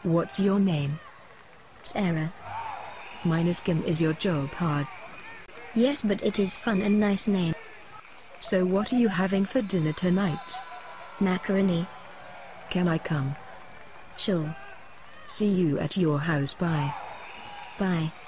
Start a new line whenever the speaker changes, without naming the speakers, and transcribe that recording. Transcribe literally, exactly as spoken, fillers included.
What's your name?
Sarah.
Mine is Kim. Is your job hard?
Yes, but it is fun and nice name.
So what are you having for dinner tonight?
Macaroni.
Can I come?
Sure.
See you at your house. Bye.
Bye.